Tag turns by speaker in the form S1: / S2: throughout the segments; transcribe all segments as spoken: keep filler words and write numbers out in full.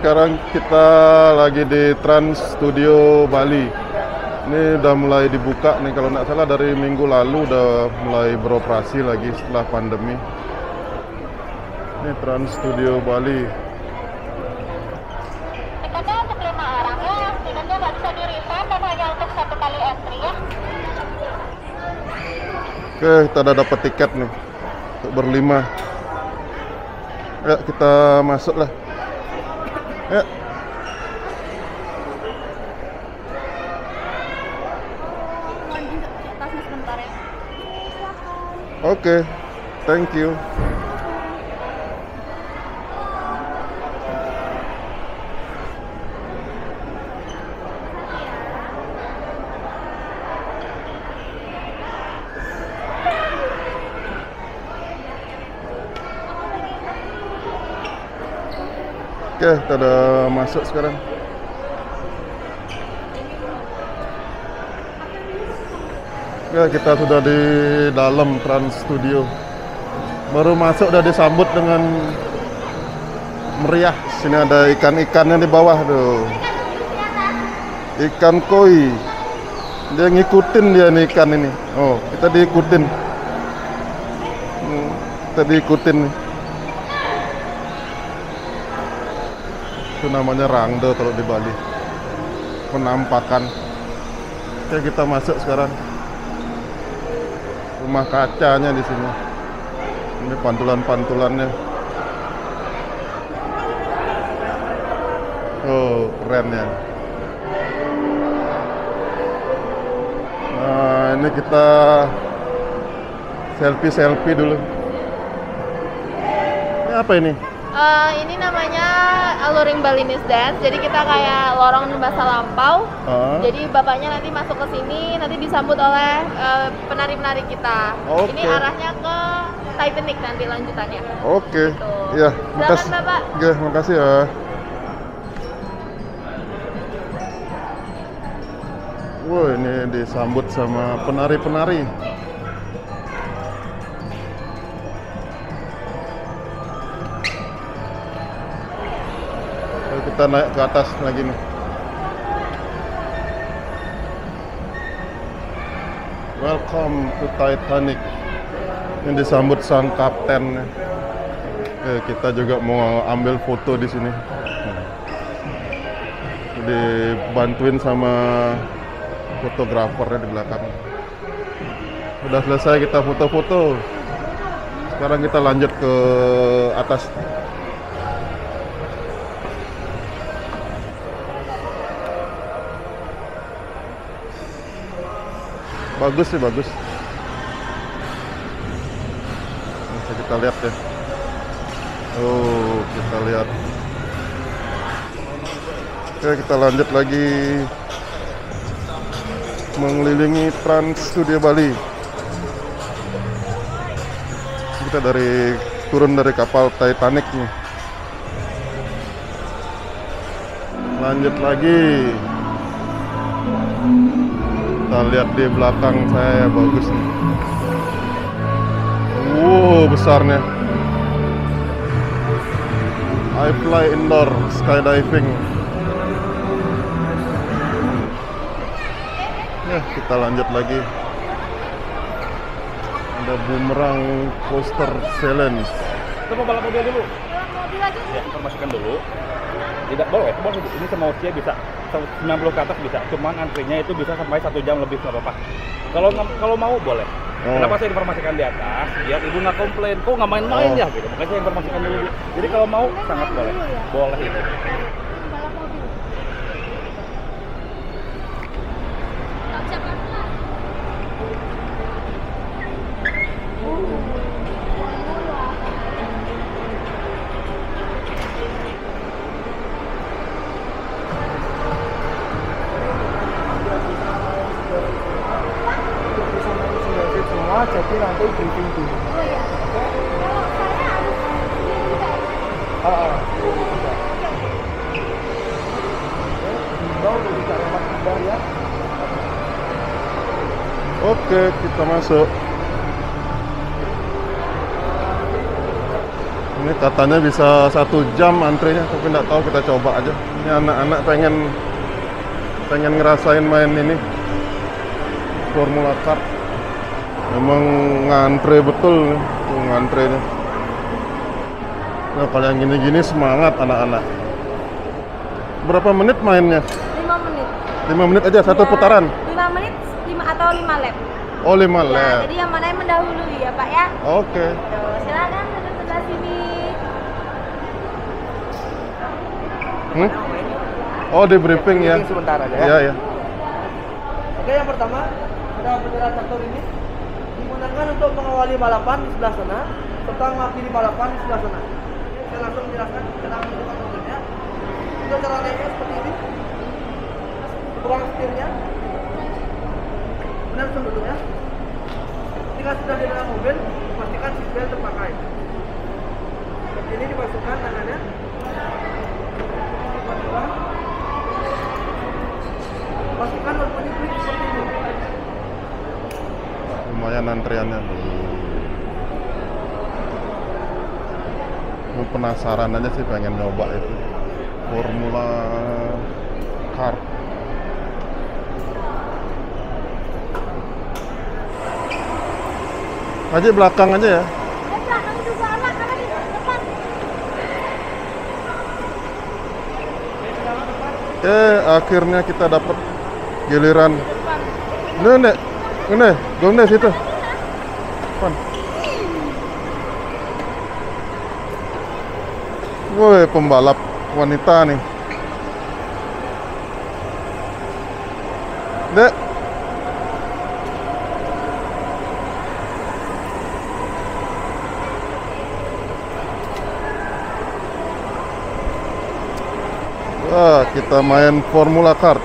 S1: sekarang kita lagi di Trans Studio Bali. Ini udah mulai dibuka nih, kalau nggak salah dari minggu lalu udah mulai beroperasi lagi setelah pandemi. Ini Trans Studio Bali.
S2: Tiketnya untuk lima orang ya, tiketnya nggak bisa di-refund dan hanya untuk satu kali entry ya.
S1: Oke, kita udah dapat tiket nih untuk berlima. Ya, kita masuk lah. Ya. Oke, thank you. Oke, kita udah masuk sekarang. Ya, kita sudah di dalam Trans Studio. Baru masuk udah disambut dengan meriah. Sini ada ikan-ikannya di bawah tuh. Ikan koi. Dia ngikutin dia nih ikan ini. Oh, kita diikutin. Hmm, kita diikutin nih. Itu namanya rangde kalau di Bali. Penampakan. Oke, kita masuk sekarang. Rumah kacanya di sini. Ini pantulan-pantulannya. Oh, keren ya. Nah, ini kita selfie-selfie dulu. Ini apa ini?
S3: Uh, ini namanya Alluring Balinese Dance. Jadi kita kayak lorong masa lampau.
S1: Ah.
S3: Jadi bapaknya nanti masuk ke sini, nanti disambut oleh uh, penari-penari kita.
S1: Oke.
S3: Ini arahnya ke Titanic nanti lanjutannya.
S1: Oke.
S3: Gitu.
S1: Iya,
S3: Silakan,
S1: makasih.
S3: Bapak.
S1: Oke, makasih ya. Wah, ini disambut sama penari-penari. Kita naik ke atas lagi nih. Welcome to Titanic. Ini disambut sang kapten. Eh, kita juga mau ambil foto di sini. Dibantuin sama fotografernya di belakang. Sudah selesai kita foto-foto. Sekarang kita lanjut ke atas. Bagus sih, bagus. Bisa kita lihat ya. Oh, kita lihat. Oke, kita lanjut lagi mengelilingi Trans Studio Bali. Kita dari turun dari kapal Titanic nih. Lanjut lagi. Kita lihat di belakang saya, bagus nih. Wow, besarnya. I fly indoor skydiving. Ya, kita lanjut lagi. Ada boomerang coaster challenge.
S4: Kita mau balap mobil dulu.
S3: Mobil aja
S4: Ya, informasikan dulu. Tidak boleh, boleh. Ini semua usia bisa sembilan puluh ke atas bisa. Cuman antrinya itu bisa sampai satu jam lebih, nggak apa-apa. Kalau kalau mau boleh.
S1: Oh.
S4: Kenapa saya informasikan di atas? Biar ibu nggak komplain. Kok nggak main-main
S1: Oh.
S4: ya gitu. Makanya saya informasikan dulu. Jadi kalau mau sangat boleh. Boleh itu.
S3: balap mobil.
S5: semua, jadi nanti briefing dulu.
S3: Oh iya. Kalau saya harus ini juga.
S5: Ah, ah, itu juga. Himbau untuk tidak lewat Anda ya.
S1: Oke, kita masuk. Ini katanya bisa satu jam antrenya, tapi nggak tahu, kita coba aja. Ini anak-anak pengen pengen ngerasain main ini Formula Kart. Memang ngantre betul nih, tuh ngantrenya. Nah, kalau yang gini-gini semangat anak-anak. Berapa menit mainnya?
S3: lima menit.
S1: lima menit aja satu
S3: Ya,
S1: putaran.
S3: lima menit lima atau lima lap.
S1: Oh, lima
S3: Ya,
S1: lap.
S3: jadi yang mana yang mendahului ya, Pak ya?
S1: Oke.
S3: Tuh, silakan duduk sebelah sini.
S1: Hmm? Oh, di briefing ya.
S5: Briefing sebentar aja ya.
S1: Iya, ya.
S5: Oke, yang pertama ada bendera traktor ini digunakan untuk mengawali balapan di sebelah sana serta mengakhiri balapan di sebelah sana. Saya langsung menjelaskan cara menentukan mobilnya. Untuk cara naiknya seperti ini. Kurang setirnya. Benar sebelumnya. Ketika sudah di dalam mobil, pastikan seatbelt terpakai. Seperti ini dimasukkan tangannya. Dimasukkan. Pastikan berbunyi klik seperti ini.
S1: Lumayan antriannya. Gue penasaran aja sih, pengen nyoba itu Formula Kart. Aja belakang aja ya.
S2: belakang juga anak karena di depan.
S1: Eh, akhirnya kita dapat giliran. Ini, nek, ini, gue situ. Depan. Woi, pembalap wanita nih. Dek. Wah, kita main Formula Kart.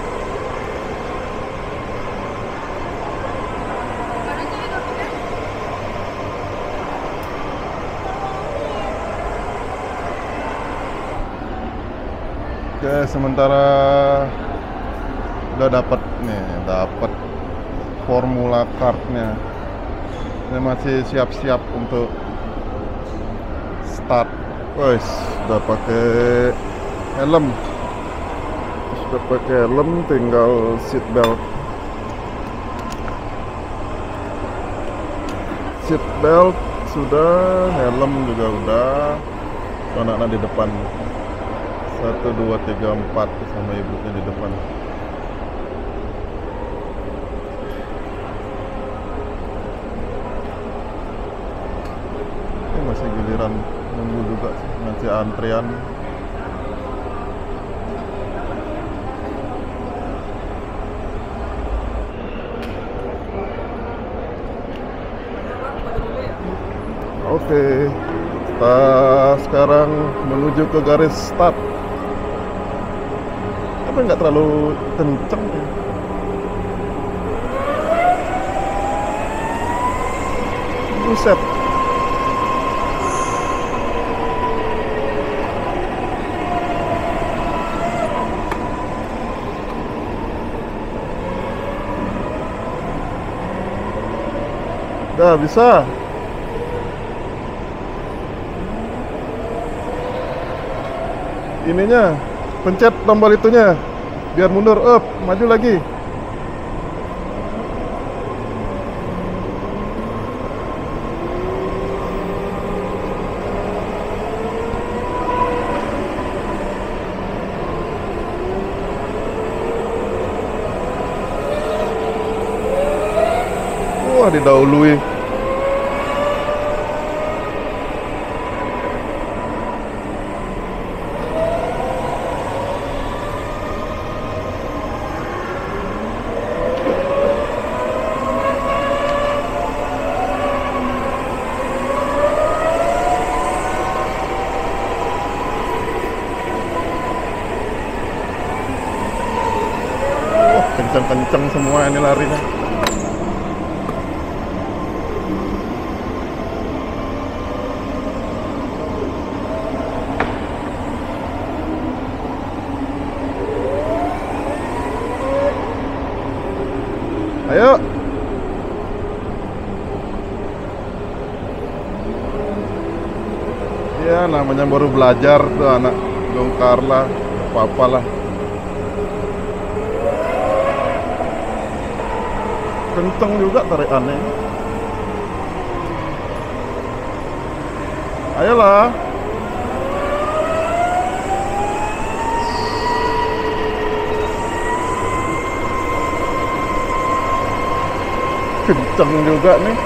S1: Oke, sementara udah dapat nih, dapat Formula Kartnya. Ini masih siap-siap untuk start. Wes, udah pakai helm. Sudah pakai helm, tinggal seat belt. Seat belt sudah, helm juga udah. Anak-anak di depan. Satu, dua, tiga, empat sama ibunya di depan. Ini masih giliran nunggu juga sih, masih antrian. Oke, kita sekarang menuju ke garis start. Tapi nggak terlalu kenceng ya. Buset. Udah bisa. Ininya, pencet tombol itunya biar mundur, up, maju lagi. Wah, didahului. Kenceng-kenceng semua ini larinya. Ayo. yang baru belajar tuh anak Jongkar lah, apa-apa lah. Kenceng juga tarikannya. Ayolah. Kenceng juga nih.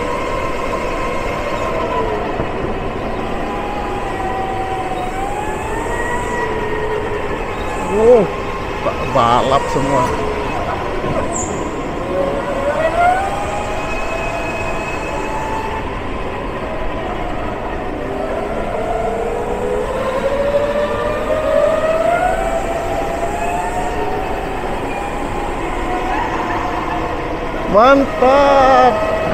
S1: Oh, tak balap semua. Mantap.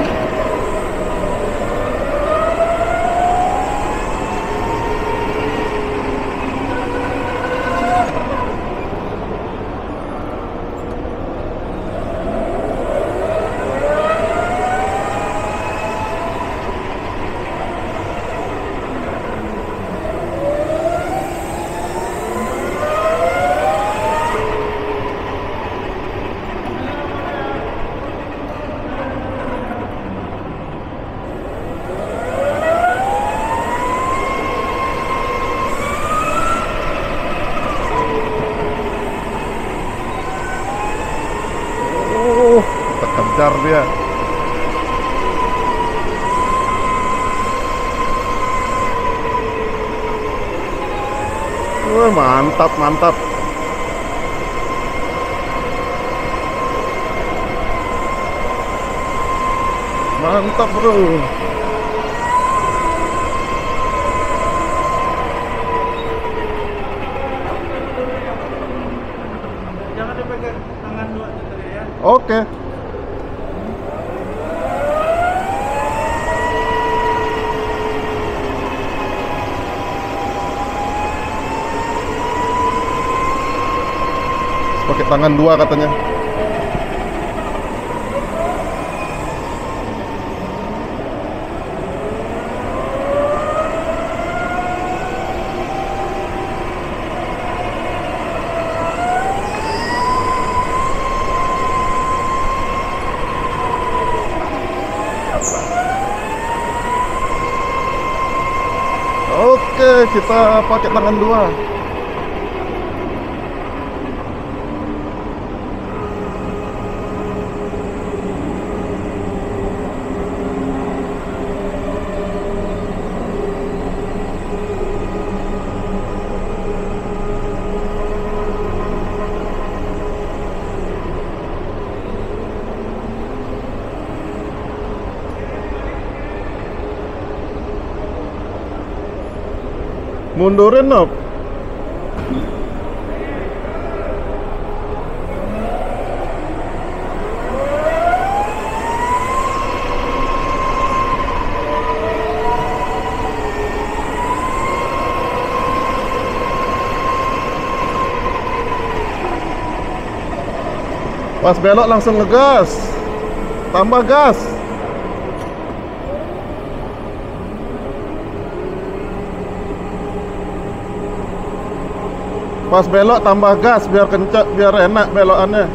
S1: Kejar dia. Wah, mantap, mantap. Mantap, bro.
S5: Jangan dipegang tangan dua tadi ya.
S1: Oke. Pakai tangan dua katanya. Oke, kita pakai tangan dua. Mundurin, Nob. Pas belok langsung ngegas. Tambah gas. Pas belok tambah gas biar kencang, biar enak belokannya.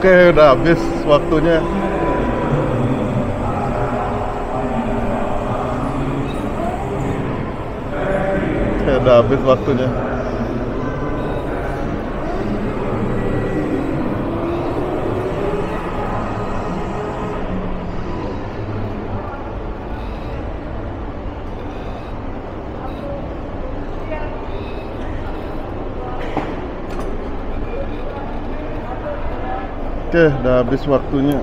S1: Oke, udah habis waktunya. Oke, udah habis waktunya. Oke, udah habis waktunya.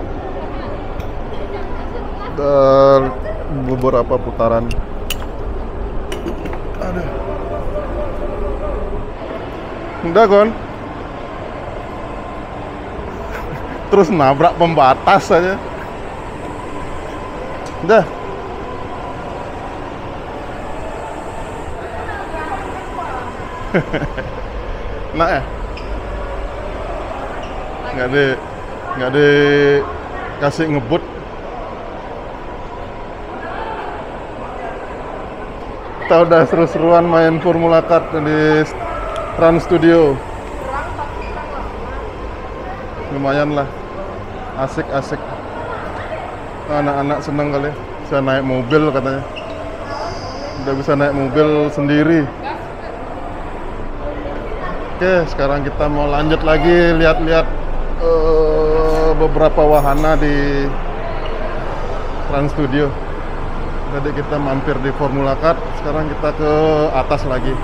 S1: Dan beberapa putaran. Aduh. Udah, Gon. Terus nabrak pembatas aja. Udah. Nah ya. Nggak di nggak dikasih ngebut. Kita udah seru-seruan main Formula Kart di Trans Studio. Lumayan lah, asik-asik. Anak-anak seneng kali, bisa naik mobil katanya. Udah bisa naik mobil sendiri. Oke, sekarang kita mau lanjut lagi lihat-lihat uh, beberapa wahana di Trans Studio. Tadi kita mampir di Formula Kart, sekarang kita ke atas lagi.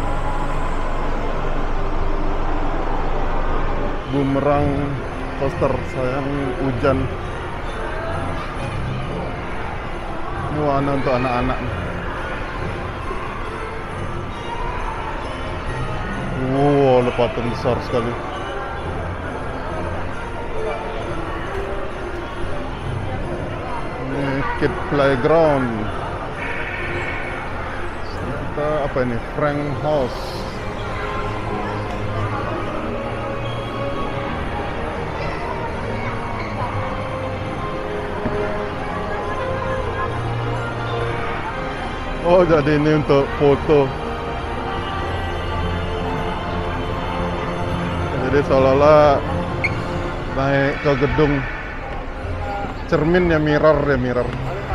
S1: Bumerang coaster, sayang hujan. Ini wahana untuk anak-anak. Wow, lompatan besar sekali. Ini kid playground. Kita apa ini? Frank House. Oh, jadi ini untuk foto. Jadi seolah-olah naik ke gedung. Cermin ya, mirror ya, mirror.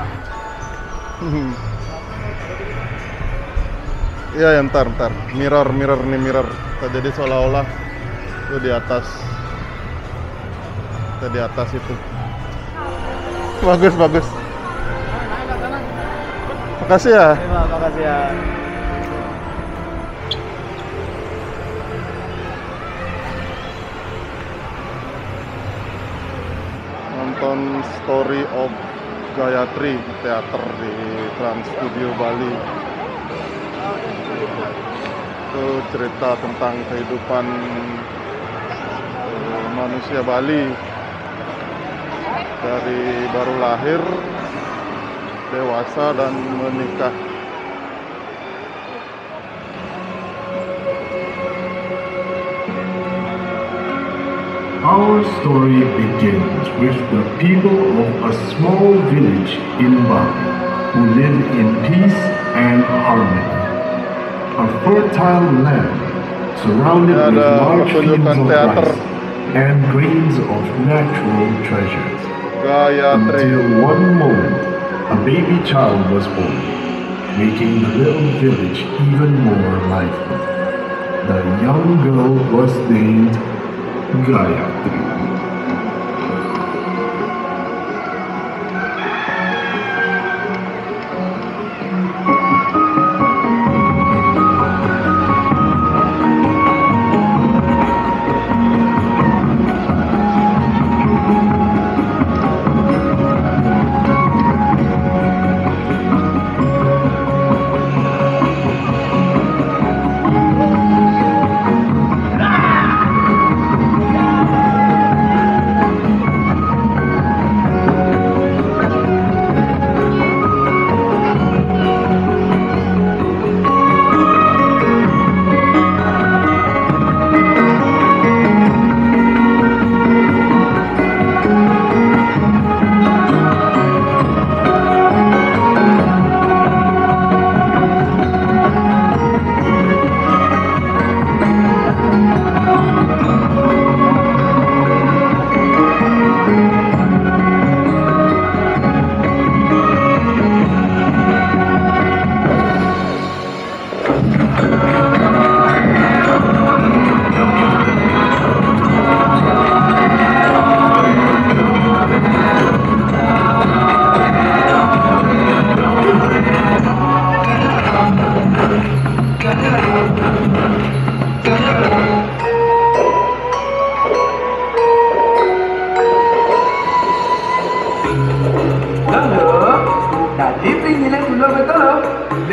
S1: Iya, ya, ntar, ntar. Mirror, mirror nih, mirror. Jadi seolah-olah itu di atas. Kita di atas itu. Bagus, bagus. Makasih ya.
S5: Terima makasih ya.
S1: Nonton Story of Gayatri teater di Trans Studio Bali. Itu cerita tentang kehidupan eh, manusia Bali dari baru lahir, dewasa, dan menikah.
S6: Our story begins with the people of a small village in Bali who live in peace and harmony. A fertile land surrounded
S1: Ada
S6: with large fields
S1: pertunjukan
S6: of
S1: teater.
S6: rice and grains of natural treasures.
S1: Gayatri.
S6: Until one moment, a baby child was born, making the little village even more lively. The young girl was named Gayatri.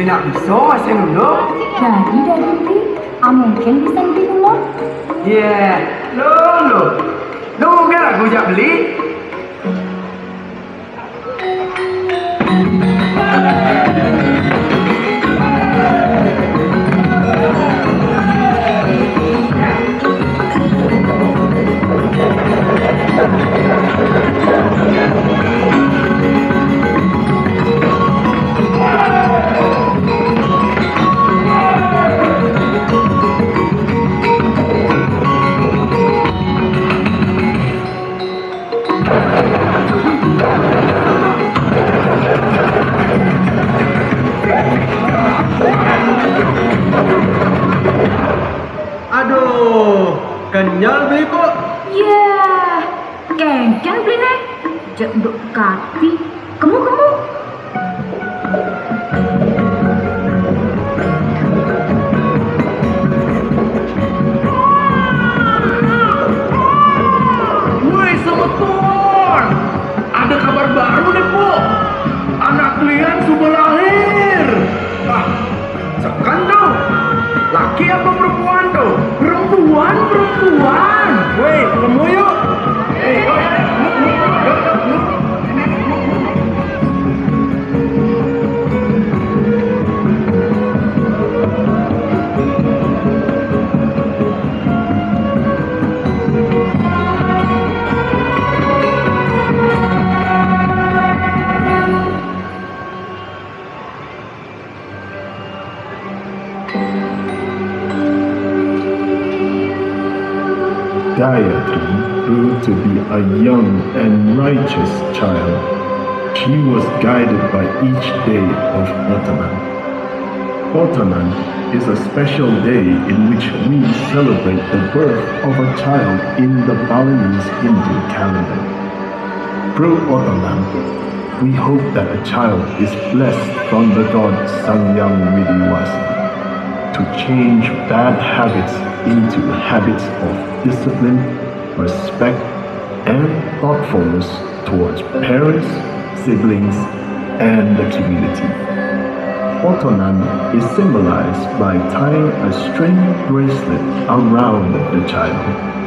S5: tidak bisa masih dulu.
S7: Jadi dari Bli, ah mungkin bisa beli dulu.
S5: Iya, lo lo, lo mungkin aku jak beli.
S8: Aduh, kenyal beli kok.
S7: Ya, kencang beli nih. Jak nduk kati. Kamu kamu.
S6: Woi Sobatpon, ada kabar baru nih Po. Anak kalian sudah lahir. Ah, sekan dong. Laki apa perempuan tuh? Perempuan, perempuan. Woi, ketemu yuk. Eh, yuk, yuk, yuk, yuk, yuk, yuk.
S9: Gayatri grew to be a young and righteous child. She was guided by each day of Otanan. Otanan is a special day in which we celebrate the birth of a child in the Balinese Hindu calendar. Through Otanan, we hope that a child is blessed from the god Sangyang Widiwasa to change bad habits into habits of discipline, respect, and thoughtfulness towards parents, siblings, and the community. Otanan is symbolized by tying a string bracelet around the child.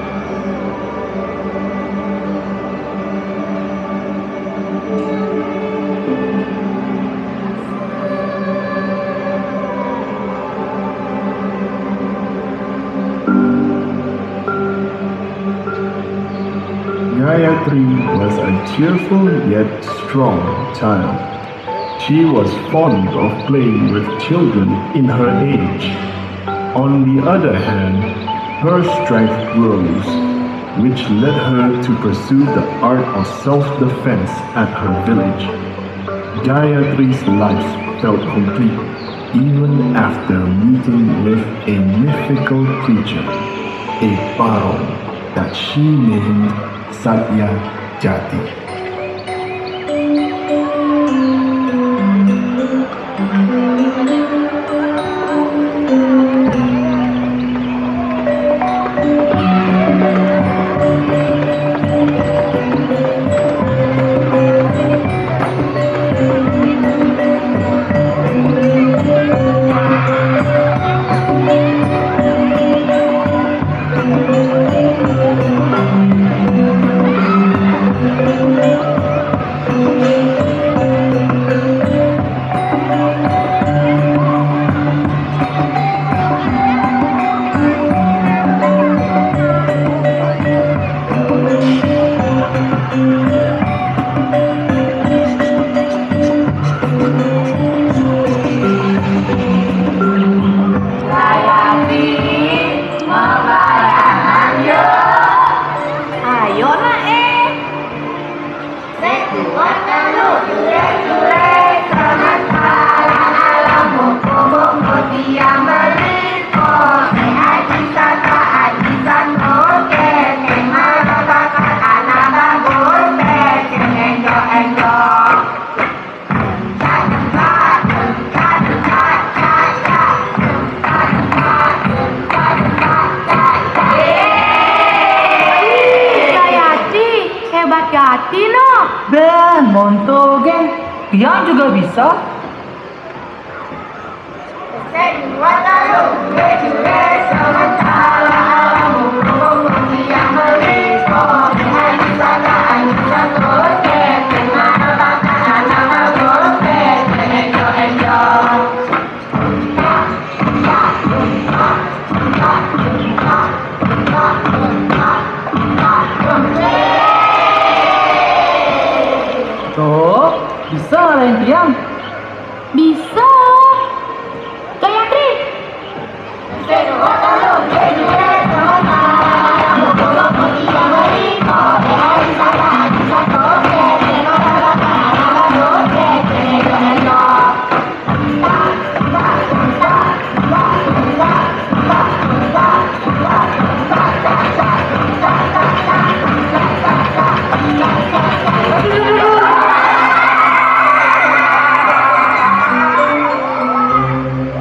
S9: Gayatri was a cheerful yet strong child. She was fond of playing with children in her age. On the other hand, her strength rose, which led her to pursue the art of self-defense at her village. Gayatri's life felt complete even after meeting with a mythical creature, a pharaoh that she named Satya Jati.
S5: Dan Monto geng, Tiang juga bisa.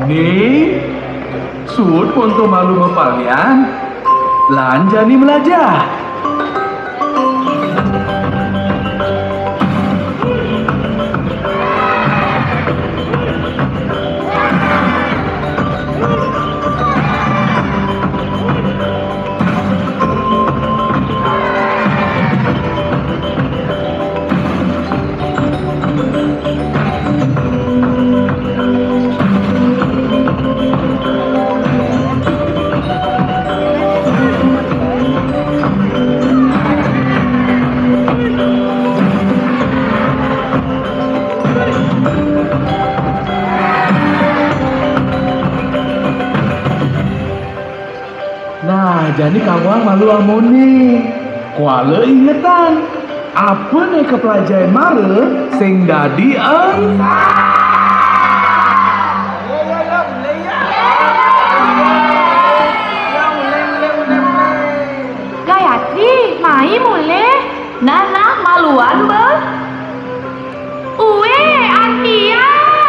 S8: Nih, suut ponto malu mepalian, lanjani melajah. Nah, jadi kawan malu amoni. Kuala ingetan. Apa nih kepelajaran mare sing dadi ang
S7: Gayatri, mai mule. Nana maluan ber. Uwe, Antia.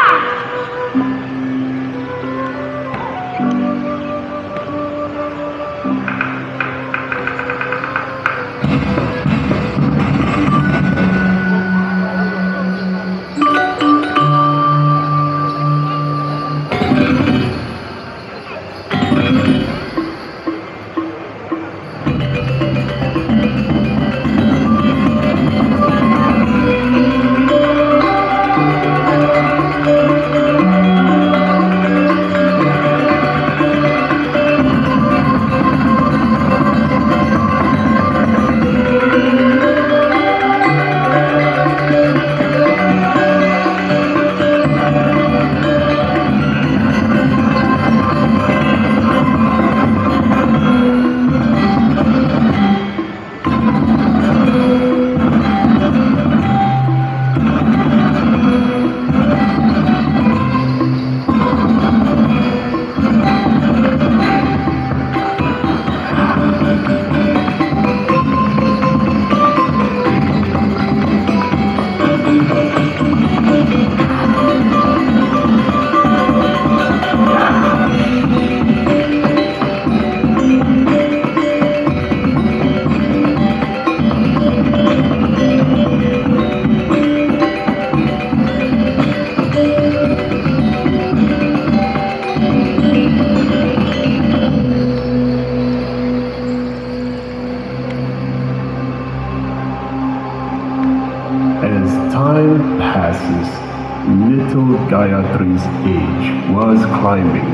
S9: Time passes. Little Gayatri's age was climbing.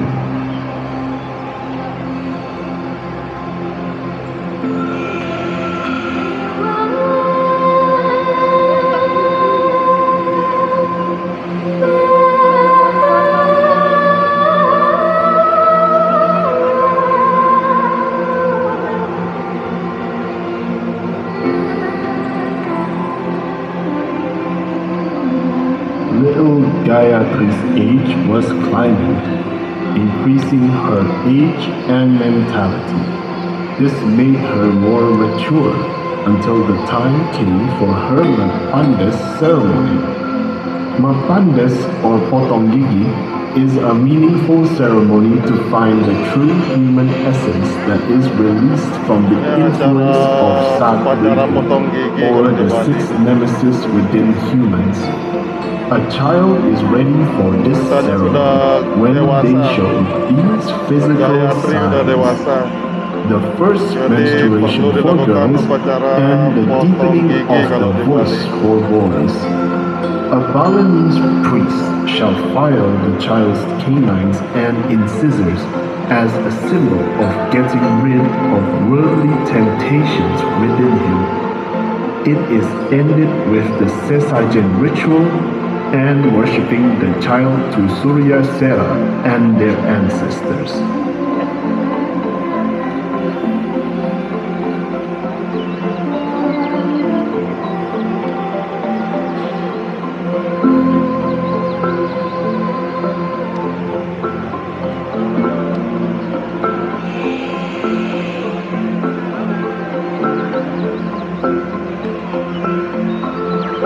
S9: Little Gayatri's age was climbing, increasing her age and mentality. This made her more mature until the time came for her Mapandas ceremony. Mapandas, or Potong Gigi, is a meaningful ceremony to find the true human essence that is released from the influence of Sadhguru, or the six nemesis within humans. A child is ready for this ceremony when they show these physical signs. The first menstruation for girls and the deepening of the voice for boys. A Balinese priest shall file the child's canines and incisors as a symbol of getting rid of worldly temptations within him. It is ended with the Sesajen ritual and worshipping the child to Surya Sera and their ancestors.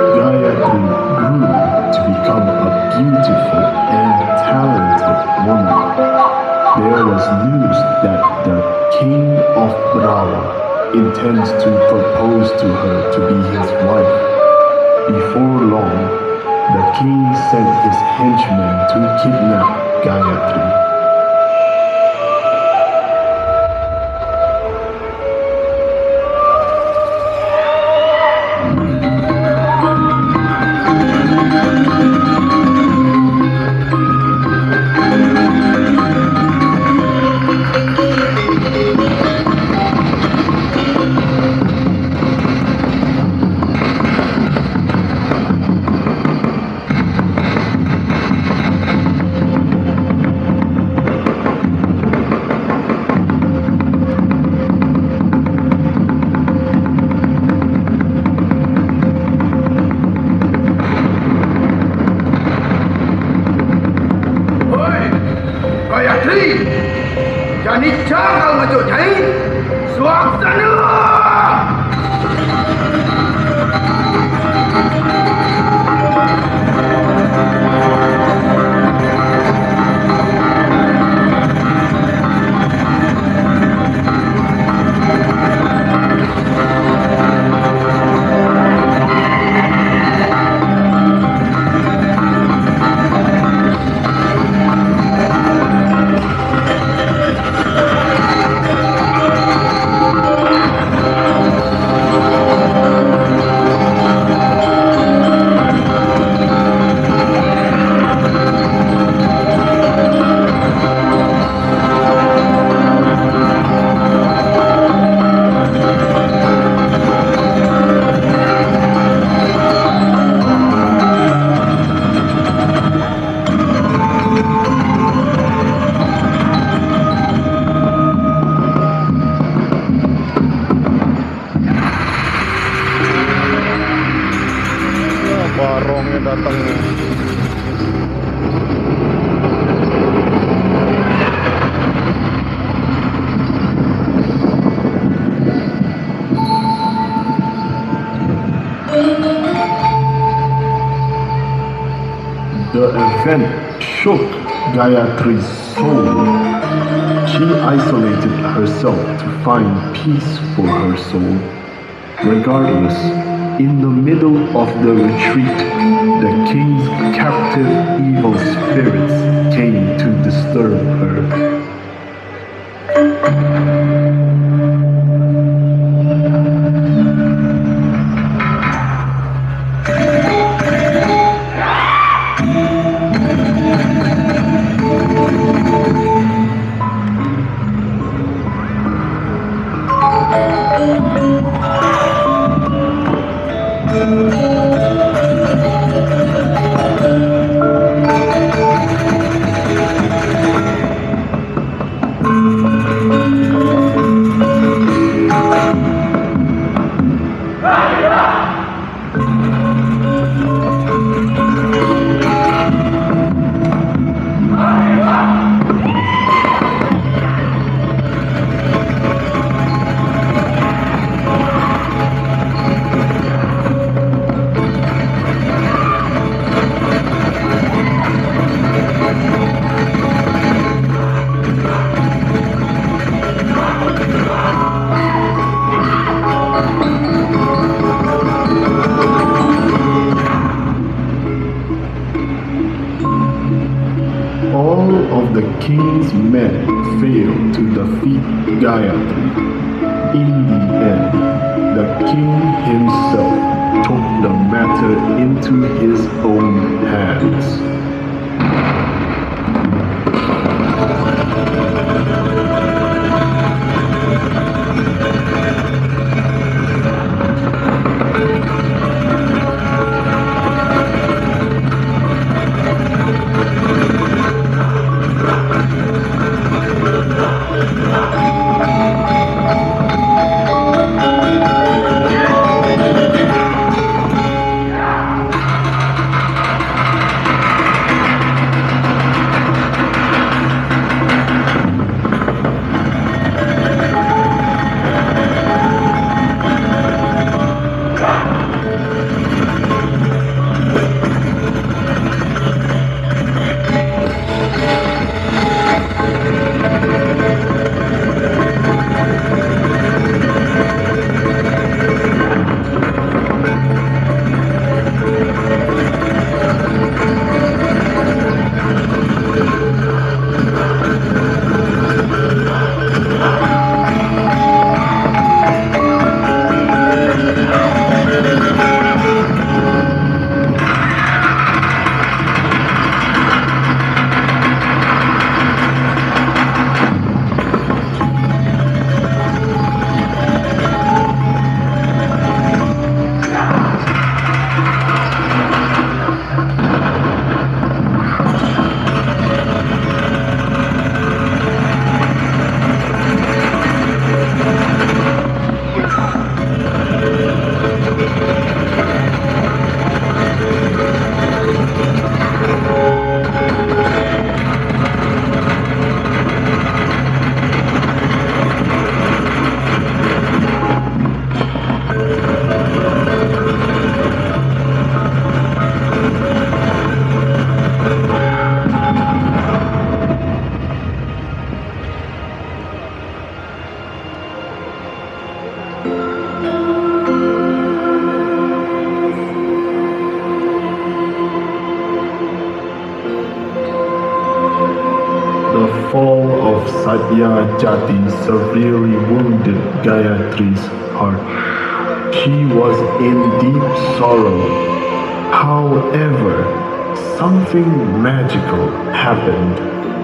S9: Gayatri grew to become a beautiful and talented woman. was news that the king of Brava intends to propose to her to be his wife. Before long, the king sent his henchmen to kidnap Gayatri.
S1: Barongnya datang.
S9: The event shook Gayatri's soul. She isolated herself to find peace for her soul. Regardless, in the middle of the retreat, the king's captive evil spirits came to disturb her. The king's men failed to defeat Gayatri. In the end, the king himself took the matter into his own hands. The fall of Satyajati severely wounded Gayatri's heart. She was in deep sorrow. However, something magical happened.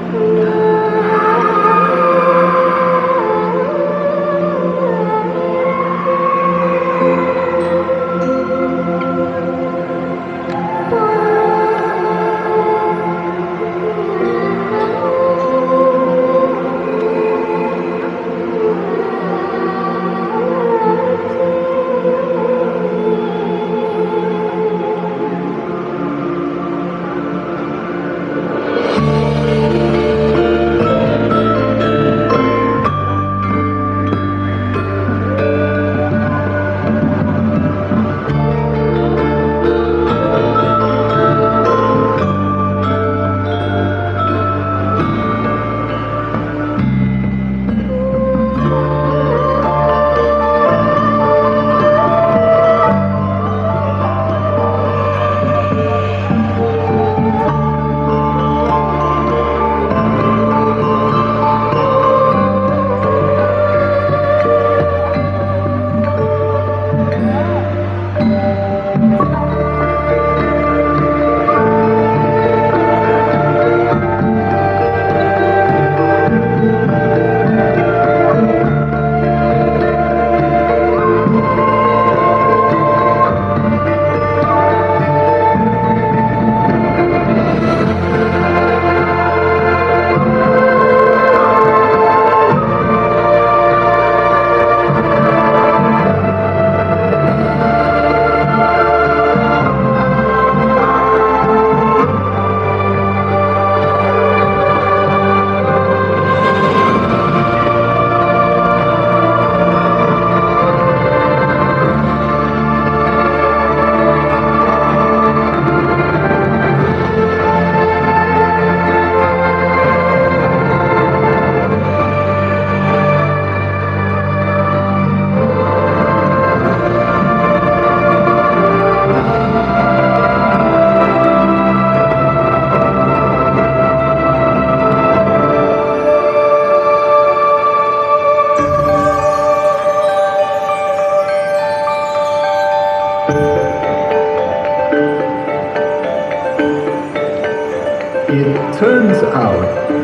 S9: It turns out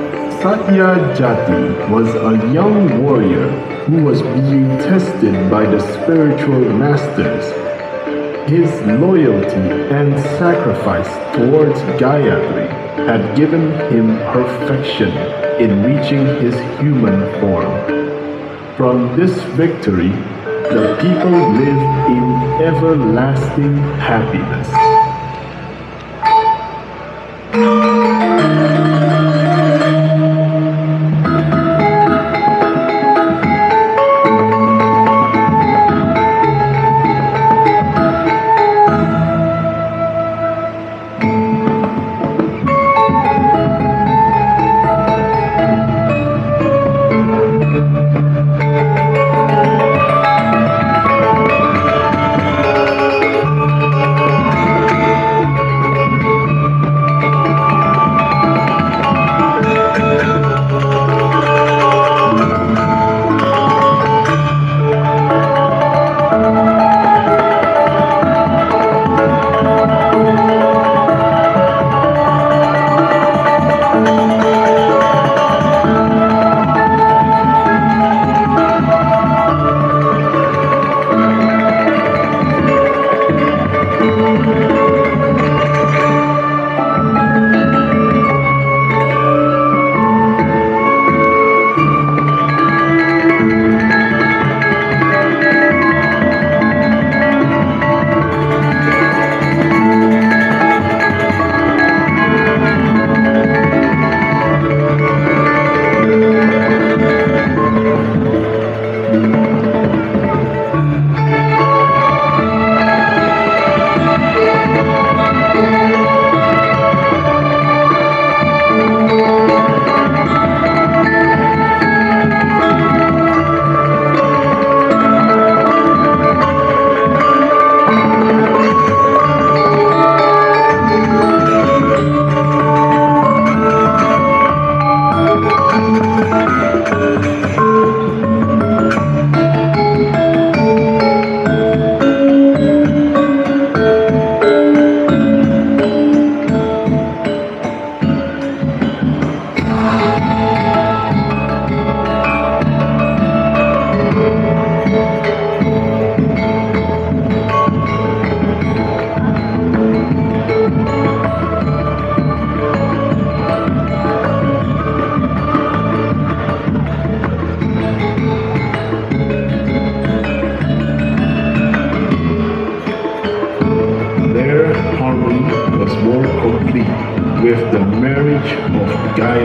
S9: Satyajati was a young warrior who was being tested by the spiritual masters. His loyalty and sacrifice towards Gayatri had given him perfection in reaching his human form. From this victory, the people lived in everlasting happiness.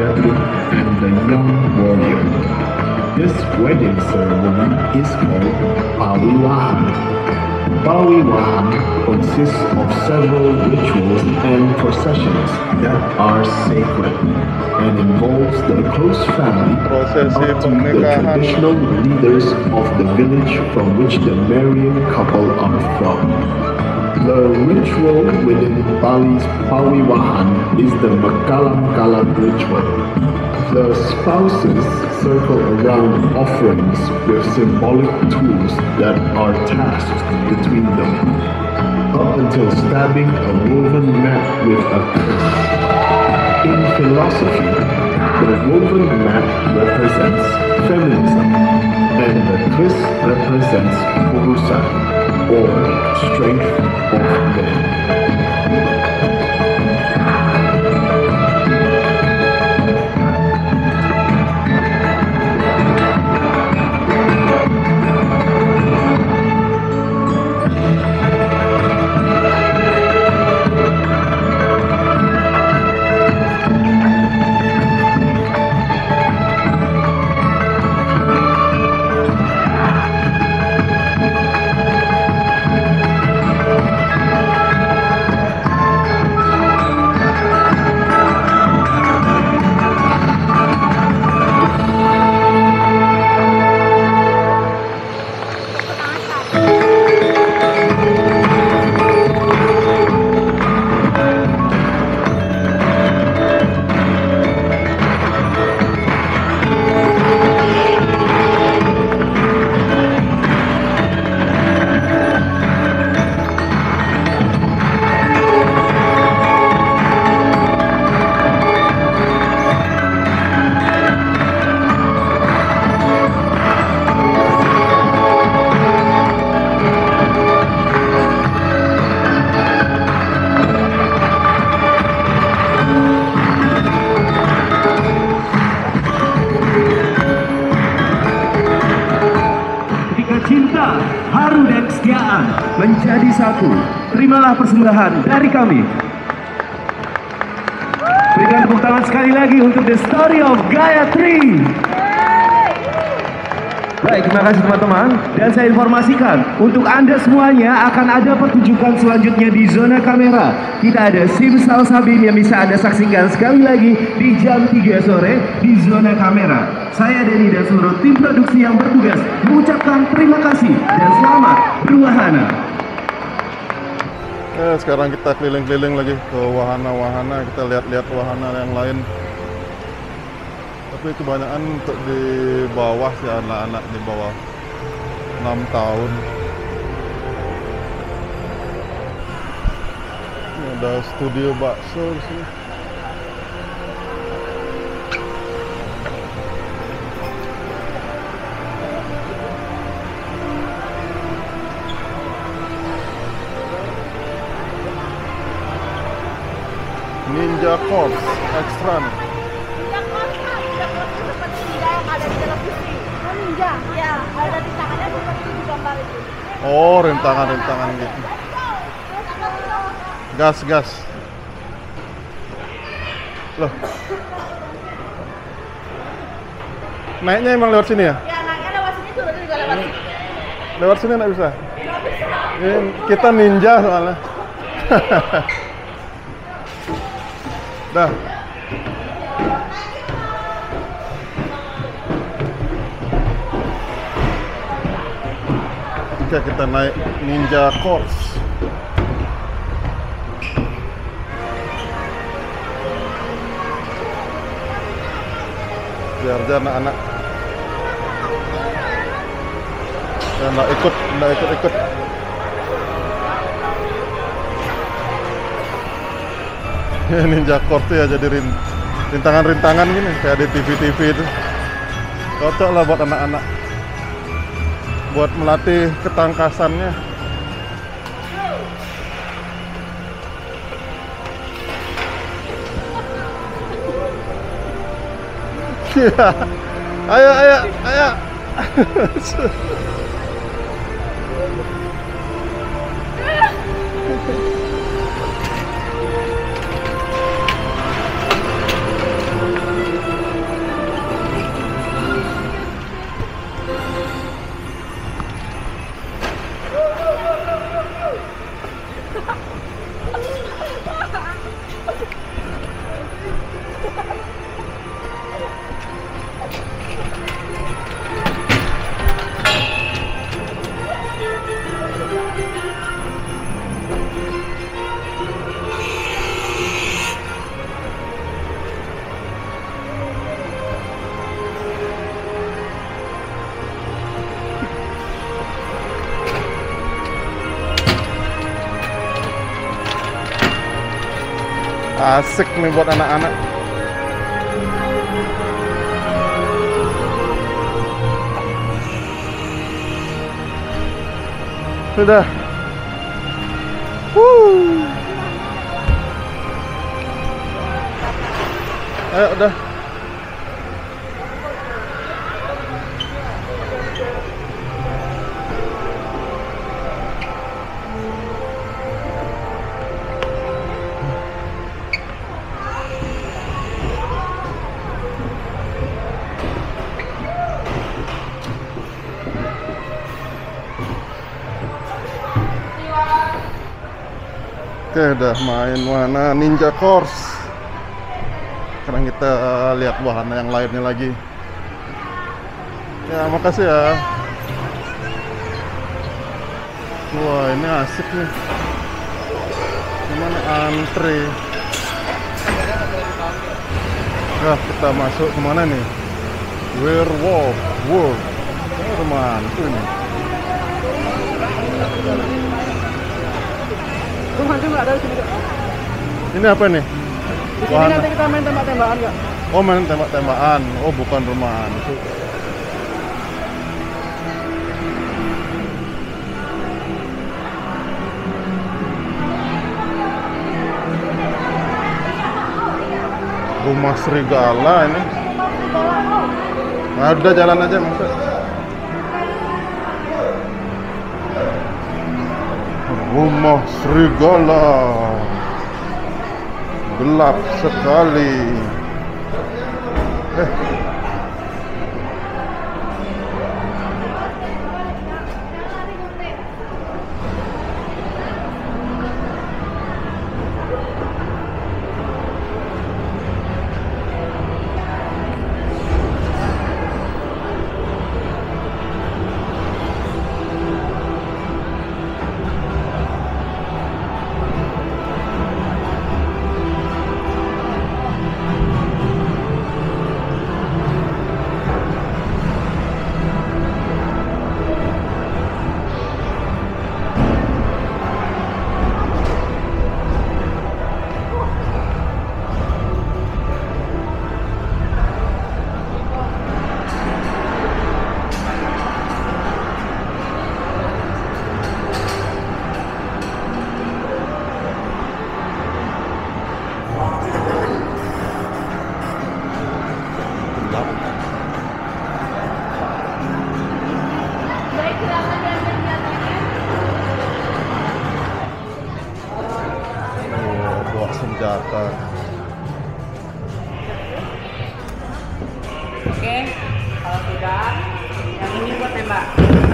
S6: Gayatri and the young warrior. This wedding ceremony is called Pawiwahan. Pawiwahan consists of several rituals and processions that are sacred and involves the close family
S1: Prosesi
S6: up to the
S1: pernikahan.
S6: traditional leaders of the village from which the marrying couple are from. The ritual within Bali's Pawiwahan is the Makalam-kalam ritual. The spouses circle around offerings with symbolic tools that are tasked between them, up until stabbing a woven mat with a twist. In philosophy, the woven mat represents feminism, and the twist represents Purusa, or strength of men.
S8: Cinta, haru dan kesetiaan menjadi satu. Terimalah persembahan dari kami. Berikan tepuk tangan sekali lagi untuk The Story of Gayatri. Baik, terima kasih teman-teman. Dan saya informasikan, untuk Anda semuanya akan ada pertunjukan selanjutnya di zona kamera. Kita ada Simsalabim yang bisa Anda saksikan sekali lagi di jam tiga sore di zona kamera. Saya Denny dan seluruh tim produksi yang bertugas mengucapkan terima kasih dan selamat berwahana.
S1: Eh, sekarang kita keliling-keliling lagi ke wahana-wahana, kita lihat-lihat wahana yang lain. Tapi kebanyakan untuk di bawah sih, anak-anak di bawah enam tahun. Ini ada studio bakso di sini. Ninja Course Extra.
S2: Ninja, ya, ada di tangannya seperti di gambar itu.
S1: Oh, rintangan-rintangan gitu. Gas, gas. Loh. Naiknya emang lewat sini ya?
S2: Ya, naiknya lewat sini, turunnya juga lewat sini.
S1: Lewat sini nggak bisa? Ini kita ninja soalnya. Dah. Oke, kita naik Ninja Course. Biar aja anak-anak ya, nggak ikut, nggak ikut-ikut. Ninja Course ya, jadi rin rintangan-rintangan gini kayak di T V-T V itu. Cocok lah buat anak-anak, buat melatih ketangkasannya. Ayo, ayo, ayo. Asik nih buat anak-anak. Sudah. Wuh. Ayo udah. Oke, udah main wahana Ninja Course. Sekarang kita lihat wahana yang lainnya lagi. Ya, makasih ya. Wah, ini asik nih. Gimana antre? Nah, kita masuk kemana nih? Werewolf World. Oh, teman, itu nih. Ini apa nih?
S5: Di sini nanti kita main tembak-tembakan nggak?
S1: Oh, main tembak-tembakan. Oh, bukan rumah hantu. Rumah serigala ini. Nah, udah jalan aja maksud. Rumah serigala. Gelap sekali. Eh. Senjata.
S5: Oke, kalau sudah, yang ini buat tembak.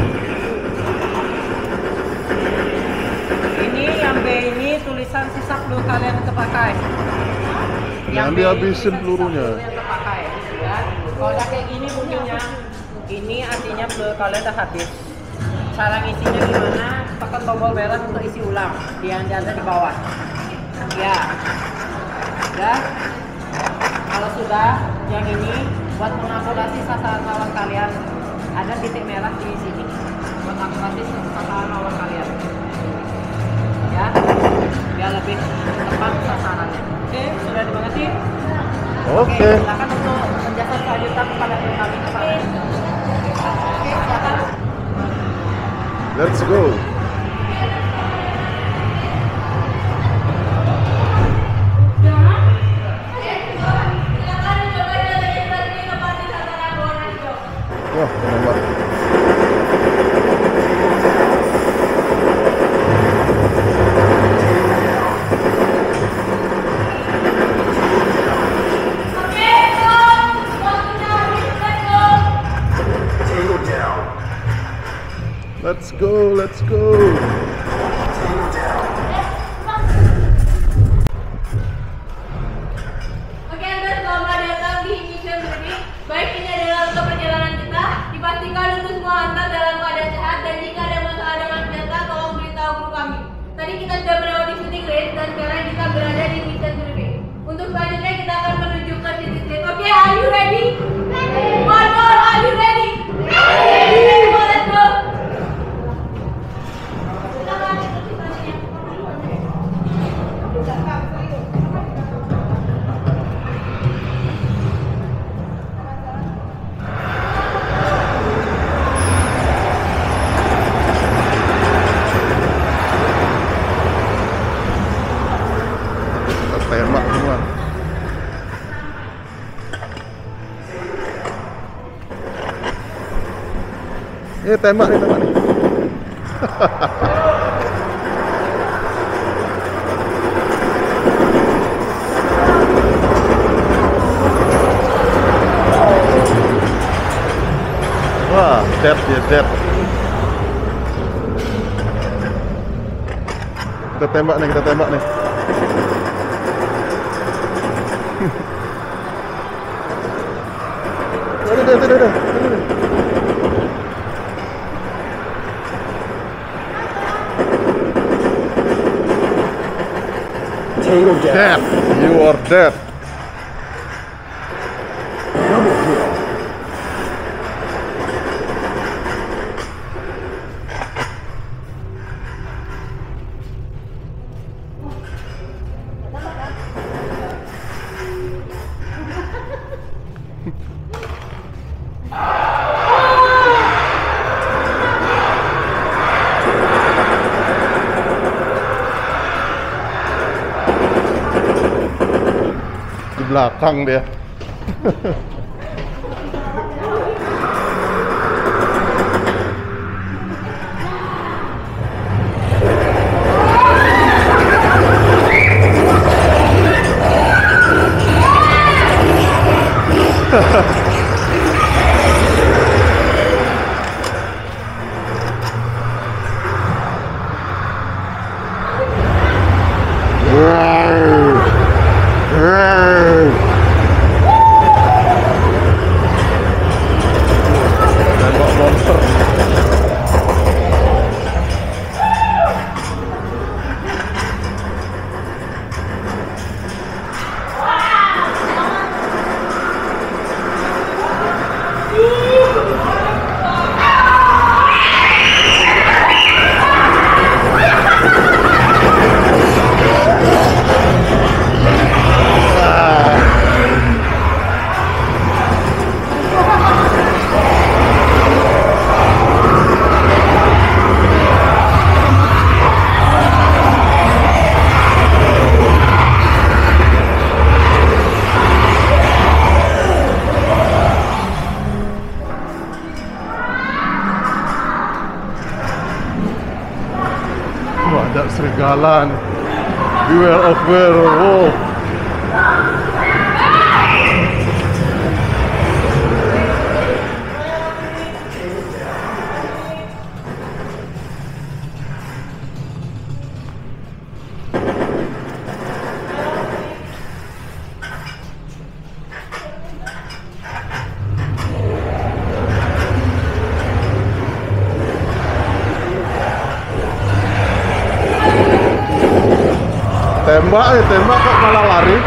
S5: Ini yang B ini tulisan sisa peluru kalian terpakai.
S1: Yang dihabisin pelurunya.
S5: Yang terpakai, ya. Kalau udah kayak gini bunyinya, ini artinya peluru kalian udah habis. Cara ngisinya gimana? Tekan tombol merah untuk isi ulang. Yang ada di bawah. Ya, sudah. Kalau sudah, yang ini buat mengakurasi sasaran lawan kalian. Ada titik merah di sini buat akurasi sasaran lawan kalian. Ya, biar lebih tepat sasarannya. Oke, sudah dimengerti?
S1: Oke.
S5: Oke, silakan untuk penjelasan selanjutnya kepada kami kepala. Oke, silakan.
S1: Let's go. Wah, menembak. Let's go, let's go.
S3: Oke, Anda selamat datang di Mission Dreaming. Baik, ini adalah rute perjalanan kita. Dipastikan untuk semua hantar dalam keadaan sehat, dan jika ada masalah dengan senjata, tolong beritahu kru kami. Tadi kita sudah melewati shooting range dan sekarang kita berada di Mission Dreaming. Untuk selanjutnya kita akan menuju ke shooting range. Oke, are you ready? Ready. One more, are you ready? Ready. Let's go, let's go.
S1: Eh, tembak nih, tembak nih. Wah, dead ya, dead. Kita tembak nih, kita tembak nih. Udah, udah, udah, udah. Dead. You are dead. Di belakang dia. Tembak monster. Wah, ada serigala nih. Beware of werewolf. Tembak, eh, tembak kok malah lari.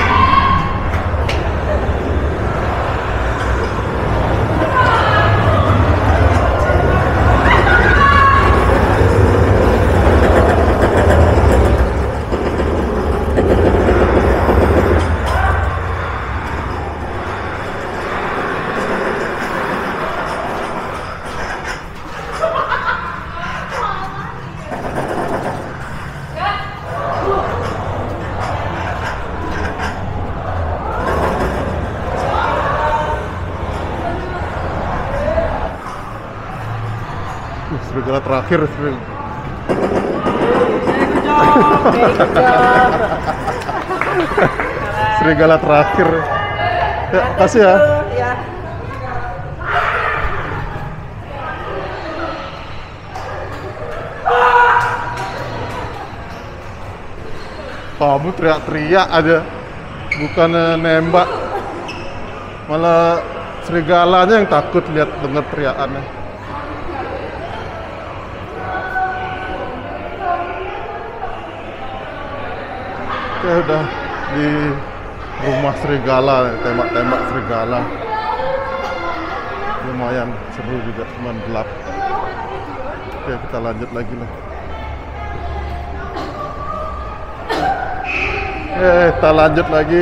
S1: Uh, serigala terakhir, serigala. Serigala terakhir. Ya, kasih ya. Kamu teriak-teriak aja, bukan nembak. Malah serigalanya yang takut lihat dengar teriakannya. Oke, udah di rumah serigala, tembak-tembak serigala. Lumayan seru juga, cuman gelap. Oke, kita lanjut lagi lah. Eh, kita lanjut lagi.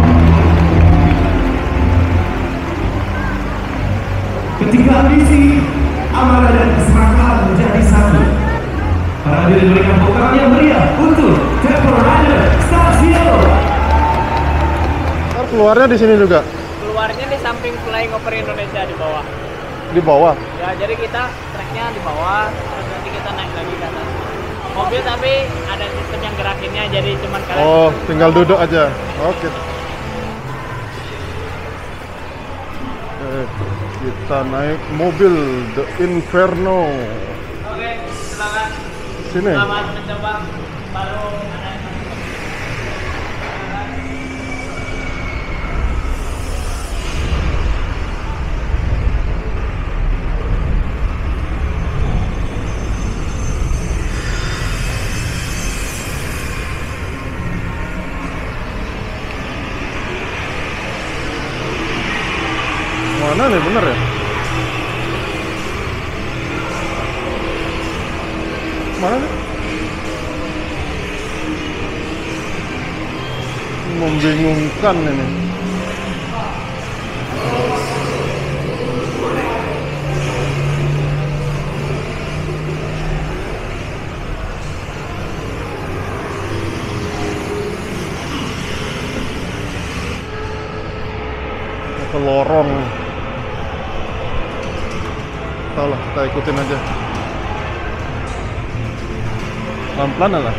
S8: Ketika ambisi yang meriah untuk Temper Rider Starsio.
S1: Keluarnya di sini juga.
S10: Keluarnya di samping Flying Over Indonesia di bawah.
S1: Di bawah.
S10: Ya, jadi kita tracknya di bawah, terus nanti kita naik lagi ke atas. Mobil tapi ada sistem yang gerakinnya, jadi cuman kalian.
S1: Oh, tinggal duduk aja. Oke. Eh, kita naik mobil The Inferno.
S10: Oke, silakan.
S1: Sini.
S10: Selamat mencoba. Baru ada.
S1: Mana nih, bener ya? Mana nih? Membingungkan ini. Ke lorong. Tahu lah, kita ikutin aja. Pelan-pelan lah.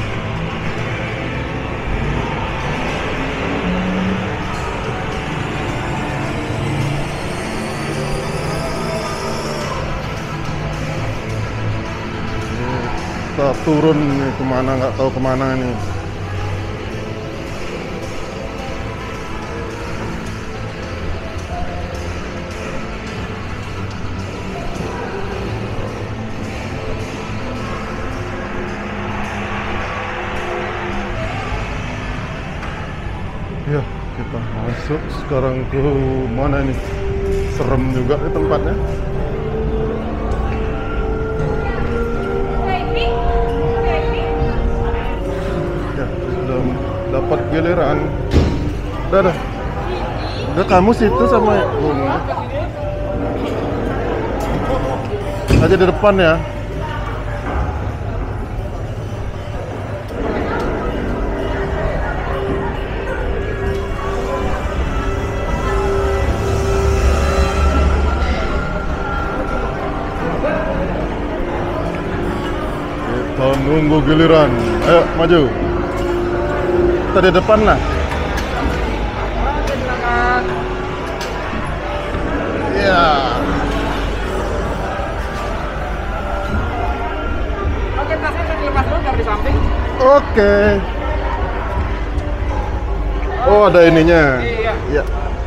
S1: Kita turun nih, kemana nggak tahu kemana nih. Ya, kita masuk sekarang ke mana nih? Serem juga nih tempatnya. Ya, sudah dapat giliran. Udah, dah. Udah kamu situ sama Bunga. Aja di depan ya. Kita nunggu giliran. Ayo maju. Kita di depan lah. Iya.
S10: Oke, tasnya saya dilepas dulu dari samping.
S1: Oke. Oh, ada ininya.
S10: Iya.
S1: Iya.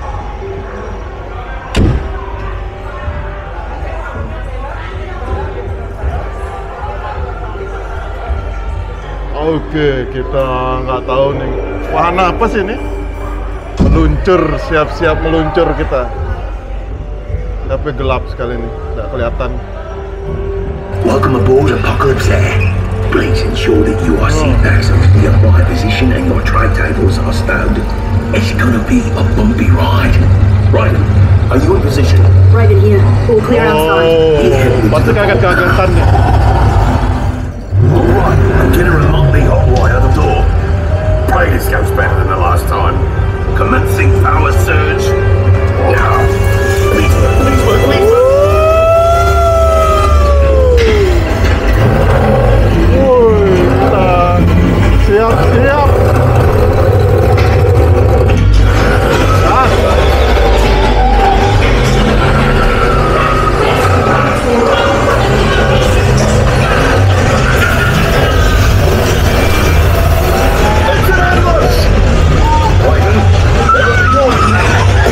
S1: Oke, kita nggak tahu nih wahana apa sih ini. Meluncur, siap-siap meluncur kita. Tapi gelap sekali nih, nggak kelihatan.
S11: Welcome aboard Apocalypse Air. Please ensure that you are seat fastened to the upright position and your tray tables are stowed. It's gonna be a bumpy ride. Right, are you in position?
S7: Right in here. All clear outside.
S1: Oh, pasti kaget-kagetan nih.
S11: Alright, I'm getting a remotely hot wire at the door. Pray this goes better than the last time. Commencing power surge. Now, please work, please work, please work.
S1: Woi, kita siap-siap. Ah.
S11: Wait, everything yours now.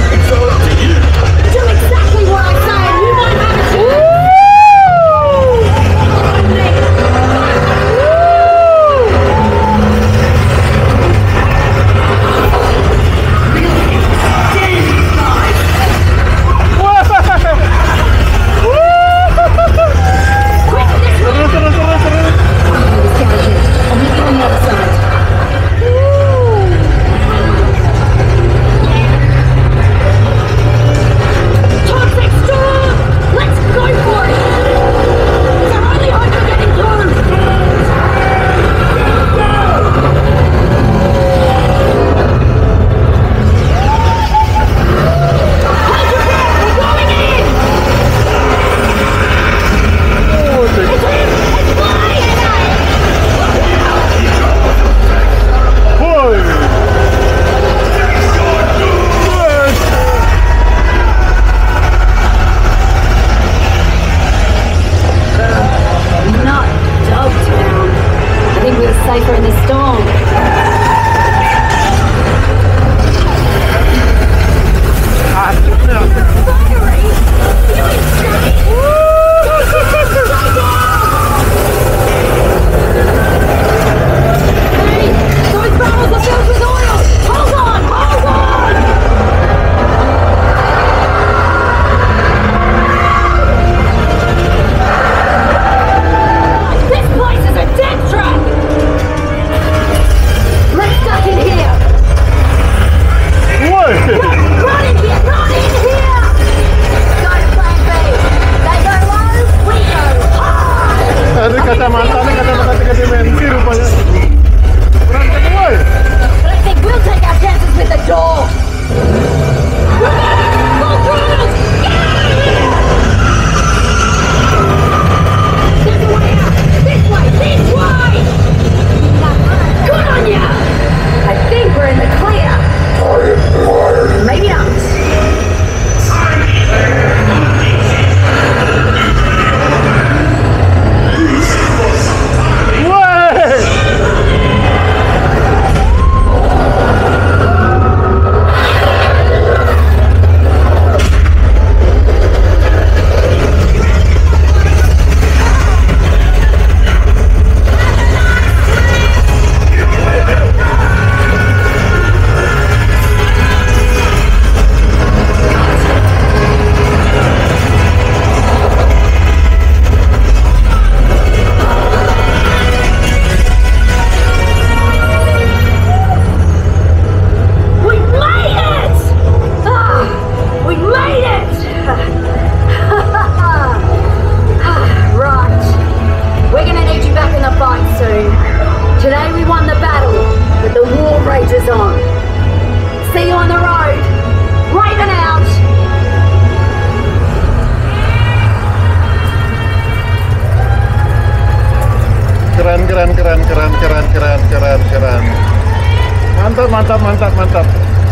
S1: keren, keren, keren, keren, keren, keren. Mantap, mantap, mantap, mantap.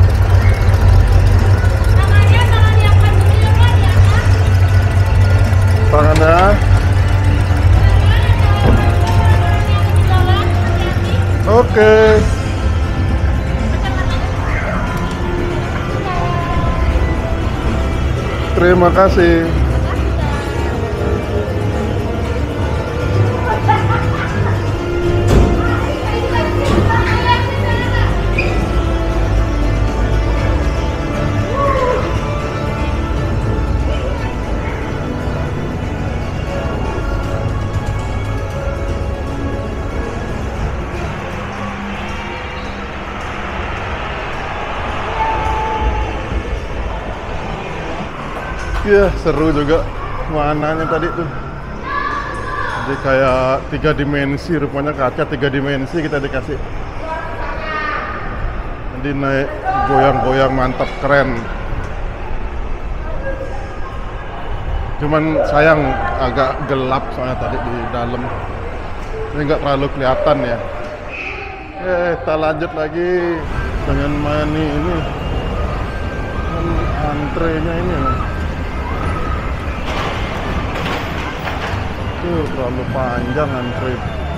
S1: Tangannya. Oke. Terima kasih. Iya, seru juga warnanya tadi tuh. Jadi kayak tiga dimensi, rupanya kaca tiga dimensi kita dikasih. Jadi naik goyang-goyang, mantap, keren. Cuman sayang agak gelap soalnya tadi di dalam. Ini nggak terlalu kelihatan ya. Eh, kita lanjut lagi dengan main ini. Antrenya ini. Tuh, terlalu panjang antri.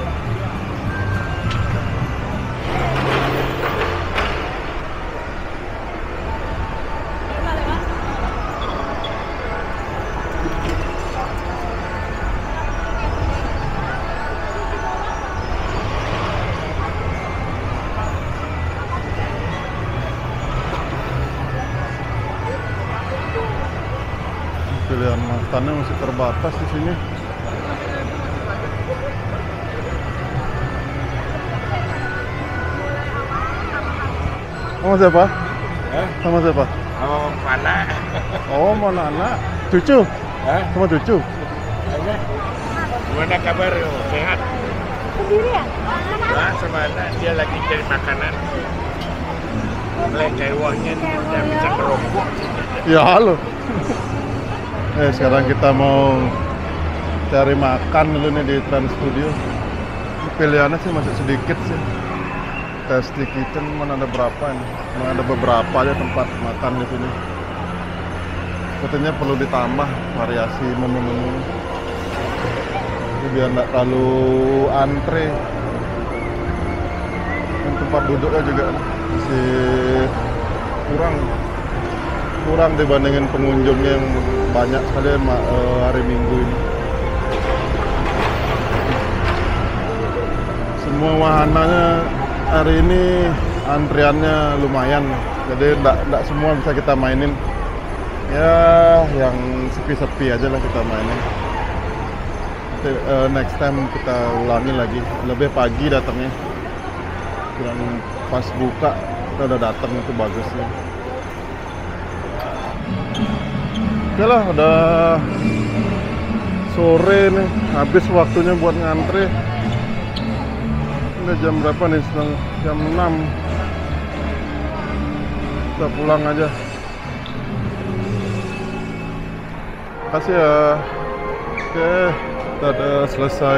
S1: Pilihan makannya masih terbatas di sini. Sama siapa?
S12: Eh?
S1: Sama siapa?
S12: Oh, mana?
S1: Oh, mana anak? Cucu?
S12: Eh?
S1: Sama cucu?
S12: Gimana kabar? Sehat?
S2: Sendirian?
S12: Wah, sama anak. Dia lagi cari makanan. Mulai kewahnya dia bisa ngerokok.
S1: Ya, halo. Eh, sekarang kita mau cari makan dulu nih di Trans Studio. Pilihannya sih masih sedikit sih. Tasty Kitchen mana ada berapa nih? Mana ada beberapa aja tempat makan di sini. Katanya perlu ditambah variasi menu-menu. Jadi biar nggak terlalu antre. Dan tempat duduknya juga masih kurang kurang dibandingin pengunjungnya yang banyak sekali hari Minggu ini. Semua wahananya hari ini antriannya lumayan, jadi enggak semua bisa kita mainin. Ya, yang sepi-sepi aja lah kita mainin. Nanti, uh, next time kita ulangi lagi, lebih pagi datangnya. Dan pas buka kita udah datang, itu bagusnya. Oke lah, udah sore nih, habis waktunya buat ngantri. Udah jam berapa nih? Jam enam. Kita pulang aja. Makasih ya. Oke, kita udah selesai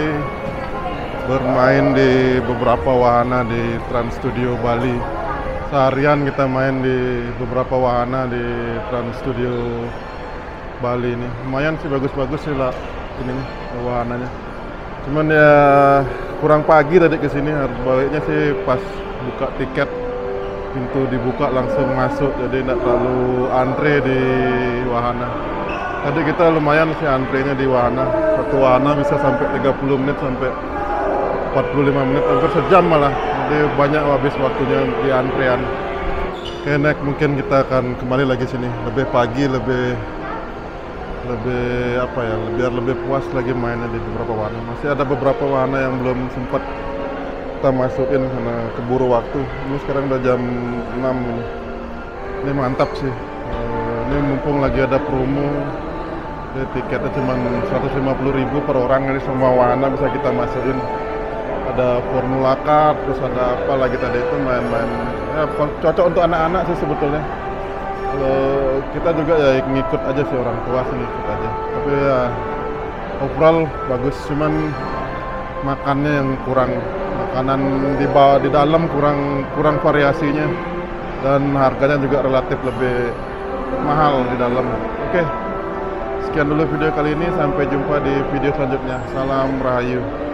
S1: bermain di beberapa wahana di Trans Studio Bali. Seharian kita main di beberapa wahana di Trans Studio Bali ini. Lumayan sih, bagus-bagus sih lah ini wahananya. Cuman ya kurang pagi tadi ke sini, harus baliknya sih pas buka tiket, pintu dibuka langsung masuk, jadi tidak terlalu antre di wahana. Tadi kita lumayan sih antrenya di wahana, satu wahana bisa sampai tiga puluh menit sampai empat puluh lima menit, hampir sejam malah. Jadi banyak habis waktunya di antrean. Oke, next mungkin kita akan kembali lagi sini, lebih pagi, lebih lebih apa ya, biar lebih puas lagi mainnya di beberapa wahana. Masih ada beberapa wahana yang belum sempat kita masukin karena keburu waktu. Ini sekarang udah jam enam ini. Ini mantap sih. Uh, ini mumpung lagi ada promo. Jadi tiketnya cuma seratus lima puluh ribu per orang, jadi semua wahana bisa kita masukin. Ada Formula Kart, terus ada apa lagi tadi itu main-main. Ya, cocok untuk anak-anak sih sebetulnya. Kalau kita juga ya ngikut aja sih, orang tua sih ngikut aja. Tapi ya overall bagus, cuman makannya yang kurang, makanan di bawah di dalam kurang kurang variasinya, dan harganya juga relatif lebih mahal di dalam. Oke, sekian dulu video kali ini, sampai jumpa di video selanjutnya. Salam Rahayu.